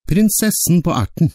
Prinsessen på erten.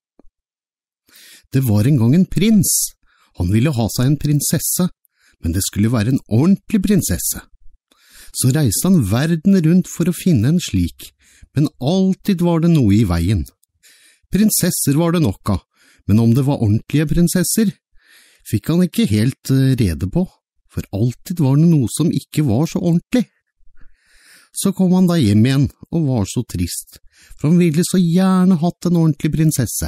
Det var en gang en prins. Han ville ha seg en prinsesse, men det skulle være en ordentlig prinsesse. Så reiste han verden rundt for å finne en slik, men alltid var det noe i veien. Prinsesser var det nok av, men om det var ordentlige prinsesser, fikk han ikke helt rede på, for alltid var det noe som ikke var så ordentlig. Så kom han da hjem igjen og var så trist, for han ville så gjerne hatt en ordentlig prinsesse.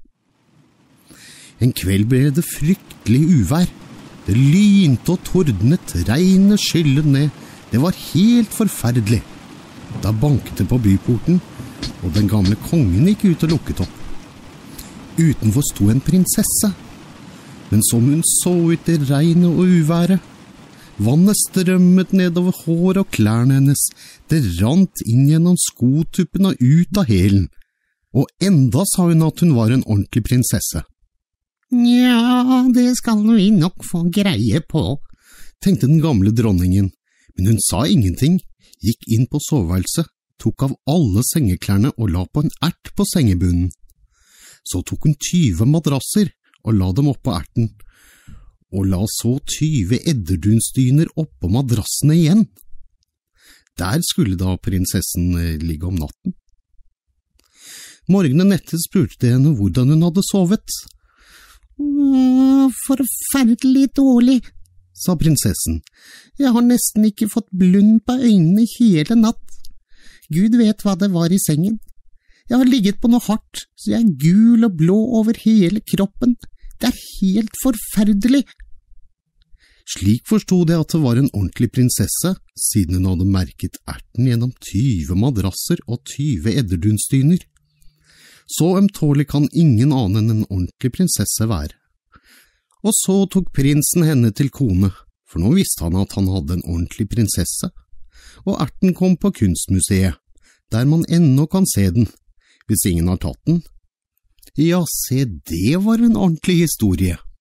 En kveld ble det fryktelig uvær. Det lynte og tordnet, regnet skyllet ned. Det var helt forferdelig. Da banket det på byporten, og den gamle kongen gikk ut og lukket opp. Utenfor sto en prinsesse, men som hun så ut i regnet og uværet. Vannet strømmet nedover hår og klærne hennes. Det rant inn gjennom skotuppen og ut av hælen. Og enda sa hun at hun var en ordentlig prinsesse. «Ja, det skal vi nok få greie på», tenkte den gamle dronningen, men hun sa ingenting, gikk inn på soveværelset, tok av alle sengeklærne og la på en ert på sengebunnen. Så tok hun 20 madrasser og la dem opp på erten, og la så 20 edderdunstyner oppå madrassene igjen. Der skulle da prinsessen ligge om natten. Morgenen etter spurte de henne hvordan hun hadde sovet. «Forferdelig dårlig», sa prinsessen. «Jeg har nesten ikke fått blund på øynene hele natt. Gud vet hva det var i sengen. Jeg har ligget på noe hardt, så jeg er gul og blå over hele kroppen. Det er helt forferdelig.» Slik forstod jeg at det var en ordentlig prinsesse, siden hun hadde merket erten gjennom 20 madrasser og 20 edderdunstyner. Så ømtålig kan ingen annen enn en ordentlig prinsesse være. Og så tok prinsen henne til kone, for nå visste han at han hadde en ordentlig prinsesse, og erten kom på kunstmuseet, der man ennå kan se den, hvis ingen har tatt den. Ja, se, det var en ordentlig historie.